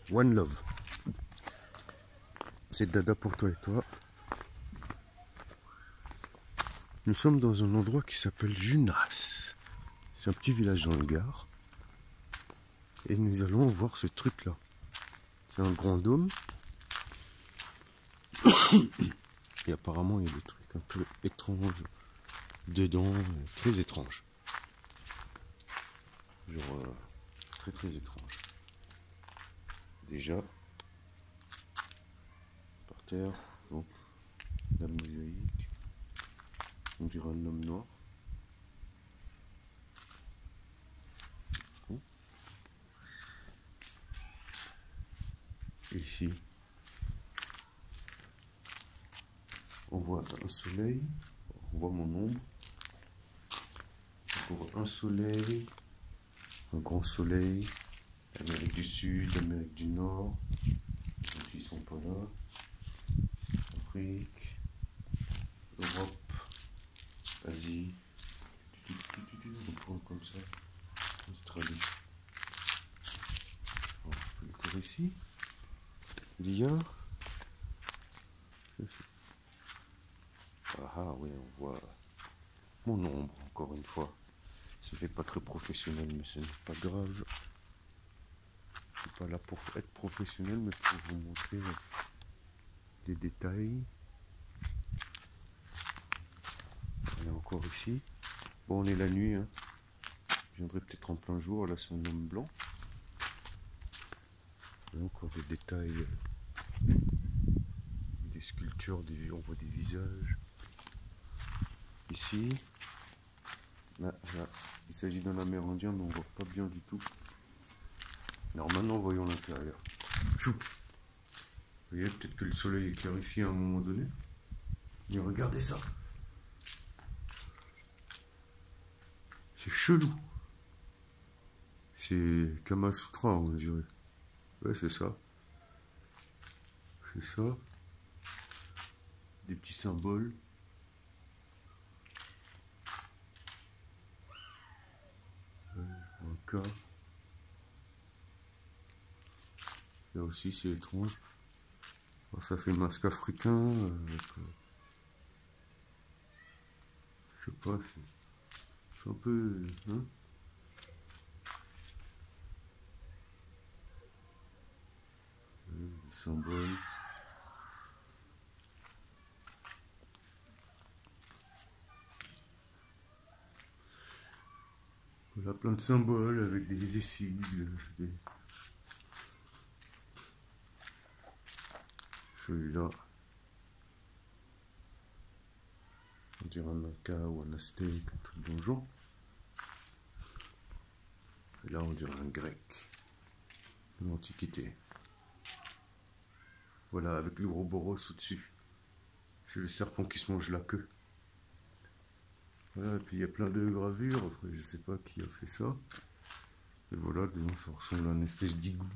One Love. C'est Dada pour toi et toi. Nous sommes dans un endroit qui s'appelle Junas. C'est un petit village dans le Gard. Et nous allons voir ce truc-là. C'est un grand dôme. Et apparemment, il y a des trucs un peu étranges dedans, très étranges. Genre, très très étranges. Déjà, par terre, bon, la mosaïque. On dirait un homme noir. Et ici, on voit un soleil, on voit mon ombre. Donc on voit un soleil, un grand soleil, Amérique du Sud, Amérique du Nord, donc ils sont pas là, Afrique, Europe, Asie, on prend comme ça, Australie. On fait le tour ici. Il y a... Ah oui, on voit mon ombre, encore une fois. Ça fait pas très professionnel, mais ce n'est pas grave. Je suis pas là pour être professionnel, mais pour vous montrer des détails. On est encore ici. Bon, on est la nuit, hein. Je viendrai peut-être en plein jour, là c'est un homme blanc. Il y a encore des détails, des sculptures, on voit des visages. Ici, là, il s'agit d'un amérindien, mais on voit pas bien du tout. Alors maintenant, voyons l'intérieur. Vous voyez, peut-être que le soleil est clarifié à un moment donné. Mais regardez ça. C'est chelou. C'est Kama Sutra, on dirait. Ouais, c'est ça. C'est ça. Des petits symboles. Un cas. Là aussi, c'est étrange. Alors, ça fait masque africain. Avec, je sais pas, c'est un peu... Hein, des symboles. Voilà, plein de symboles avec des sigles. Celui-là, on dirait un Inca ou un Aztèque, un truc dans le genre. Et là, on dirait un grec de l'Antiquité. Voilà, avec l'Ouroboros au-dessus. C'est le serpent qui se mange la queue. Voilà, et puis il y a plein de gravures. Après, je sais pas qui a fait ça. Et voilà, dedans, ça ressemble à une espèce d'igloo.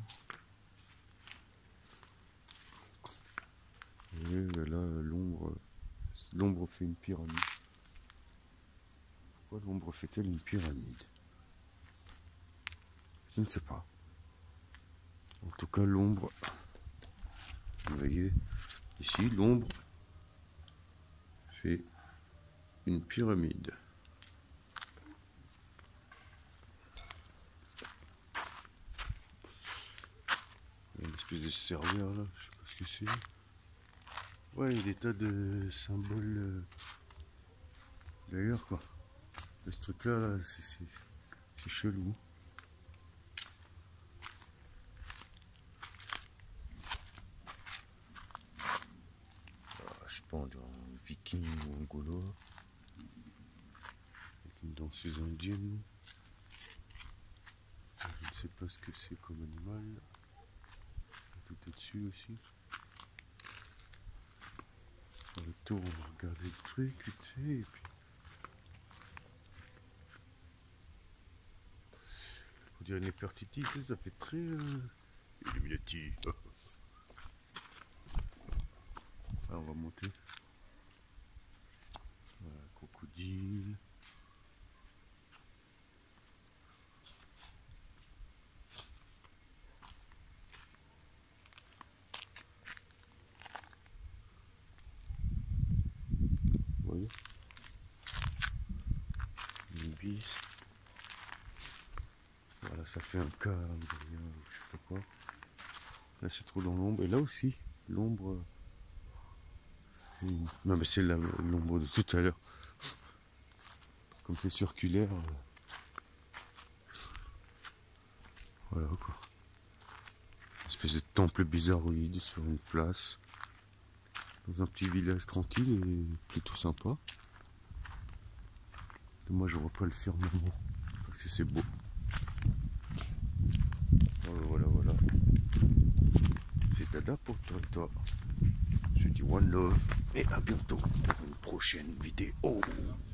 Et là, l'ombre fait une pyramide. Pourquoi l'ombre fait-elle une pyramide? Je ne sais pas. En tout cas, l'ombre... Vous voyez, ici, l'ombre fait une pyramide. Il y a une espèce de serveur là, je sais pas ce que c'est. Ouais, il y a des tas de symboles d'ailleurs quoi. Ce truc là, c'est chelou. Ah, je sais pas, on dirait un viking ou un gaulois. Avec une danseuse indienne. Je ne sais pas ce que c'est comme animal. Tout au-dessus aussi. Sur le tour, on va regarder le truc, tu sais, et puis... On dirait Nefertiti, tu sais, ça fait très... Illuminati. Ah, on va monter. Voilà, crocodile. 6. Voilà, ça fait un cas, je sais pas quoi. Là c'est trop dans l'ombre. Et là aussi, l'ombre. Non mais c'est l'ombre de tout à l'heure. Comme c'est circulaire. Voilà quoi. Une espèce de temple bizarroïde sur une place. Dans un petit village tranquille et plutôt sympa. Moi je vois pas le firmament. Parce que c'est beau. Voilà, voilà. C'est Dada pour toi et toi. Je dis one love et à bientôt pour une prochaine vidéo.